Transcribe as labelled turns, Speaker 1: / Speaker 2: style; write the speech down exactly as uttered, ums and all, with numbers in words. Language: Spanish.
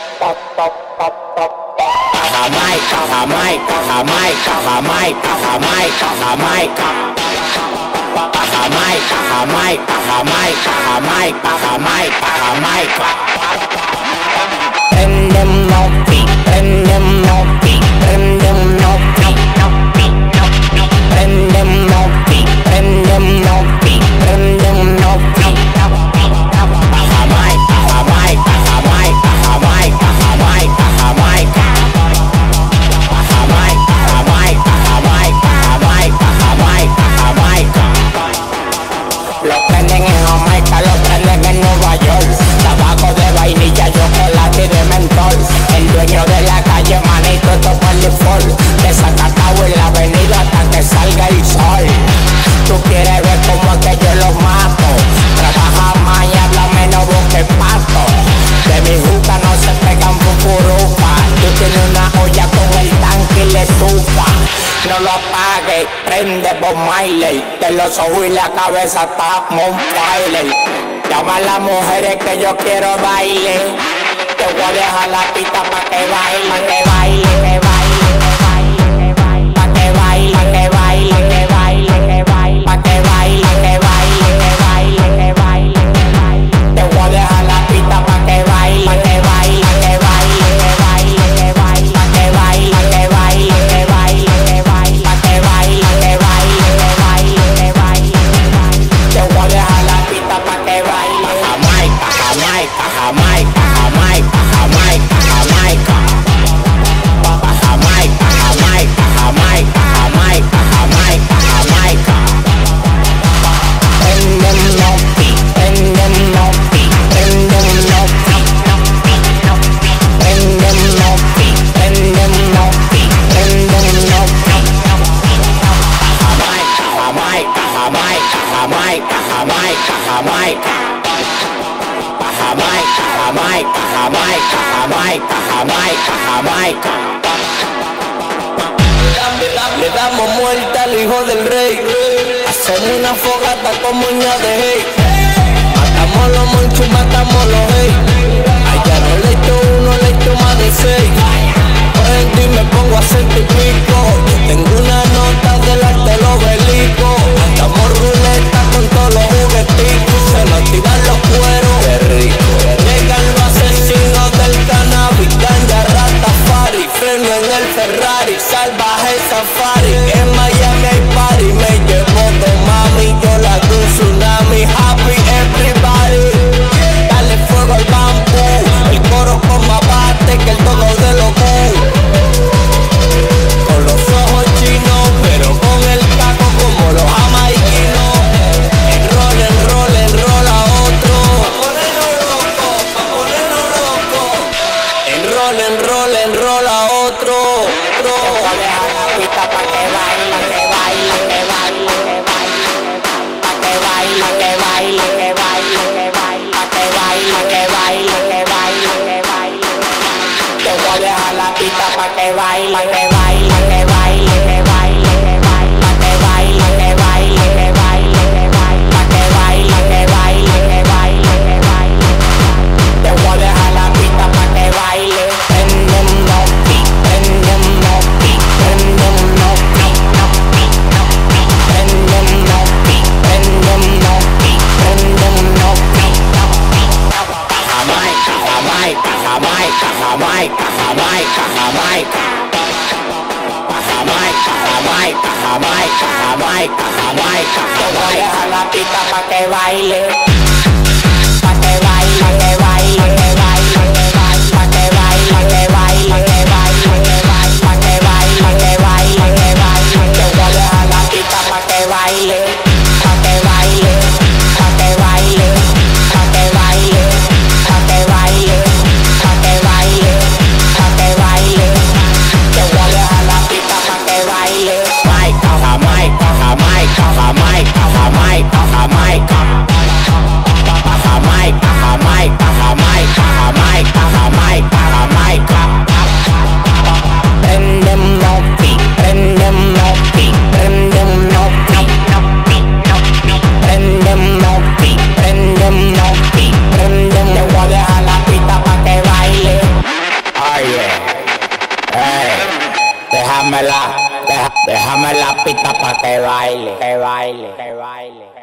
Speaker 1: Jamaica, Jamaica, Jamaica, Jamaica, Jamaica, Jamaica. Jamaica, Jamaica, Jamaica, Jamaica, Jamaica, Jamaica. Prendem no beat, prendem no beat, prendem no beat, no beat, no beat. Prendem no beat, prendem no beat, prendem no beat, no beat, no beat. Jamaica, Jamaica, Jamaica, Jamaica, Jamaica, Jamaica. Jamaica, Jamaica, Jamaica, Jamaica, Jamaica, Jamaica. Lo prenden en Jamaica, lo prenden en Nueva York. Tabaco de vainilla, chocolate y de mentol. El dueño de la calle, manito, esto por default. Desacatado en la avenida hasta que salga el sol. Tú quieres ver cómo es que yo los mato. Trabaja más y habla menos vos que pato. De mi juca no se pegan pupurupa. Tú tienes una olla con el tanque y le estufa. No lo apagues, prende Bob Marley. De los ojos y la cabeza está on fire. Llama a las mujeres que yo quiero baile. Te voy a dejar la pista pa' que baile, pa' que baile, que baile, que baile, que baile, pa' que baile, que baile, que baile, que baile, pa' que baile, que baile, que baile, que baile, que baile. Te voy a dejar la pista pa' que baile, pa' que baile, que baile, que baile, que baile, pa' que baile, que baile, que baile, que baile, pa' que baile, que baile, que baile, que baile, que baile. Te voy a dejar la pista pa' que baile. Jamaica, Jamaica, Jamaica, Jamaica, Jamaica, Jamaica. Jamaica, Jamaica, Jamaica, Jamaica, Jamaica, Jamaica. Prendem no beat, prendem no beat, prendem no beat, no beat, no beat. Prendem no beat, prendem no beat, prendem no beat, no beat, no beat. Jamaica, Jamaica, Jamaica, Jamaica, Jamaica, Jamaica. Jamaica, Jamaica, Jamaica, Jamaica, Jamaica, Jamaica. Le damos muerte al hijo del rey. Hacemos una fogata con moña de hey. Matamos los monchos, matamos los hey. Allá no le echo uno, le echo más de seis. Prendo y me pongo a sentir pico. Tengo una nota del arte del obelisco. Andamos ruleta con todos los jugueticos. Se nos tiran los cueros. Qué rico. Llegan los asesinos del cannabis. Ganja, Rastafari. Freno en el Ferrari. Salvaje safari. En Miami hay party. Me llevo de mami. Yo la hago un tsunami. Happy everybody. Dale fuego al bambú. El coro con más bate que el todo de los cool. Con los ojos chinos, pero con el taco como los jamaiquinos. Enroll, enroll, enroll a otro. Pa' ponernos loco, pa' ponernos loco. Enroll, enroll, enroll a otro. Te voy a dejar la pista pa' que baile, que baile, que baile, que baile, pa' que baile, que baile, que baile, que baile, pa' que baile, que baile, que baile, que baile. Te voy a dejar la pista pa' que baile, que baile, que baile, que baile, que baile, pa' que baile, que baile, que baile, que baile, pa' que baile, que baile, que baile, que baile. Te voy a dejar la pista pa' que baile. Prendem no beat, prendem no beat, prendem no beat, no beat, no beat. Prendem no beat, prendem no beat, prendem no beat, no beat, no beat. Jamaica, Jamaica, Jamaica, Jamaica, Jamaica, Jamaica. Jamaica, Jamaica, Jamaica, Jamaica, Jamaica. Te voy a dejar la pista pa' que baile. Pa' que baile, que baile, que baile, que baile. Pa' que baile, que baile, que baile, que baile. Pa' que baile, que baile, que baile. Te voy a dejar la pista pa' que baile. Pa' que baile, pa' que baile, pa' que baile, pa' que baile, pa' que baile, pa' que baile. Te voy a dejar la pista pa' que baile. Jamaica, Jamaica, Jamaica, Jamaica, Jamaica, Jamaica. Jamaica, Jamaica, Déjame la pista pa' que baile, que baile, que baile.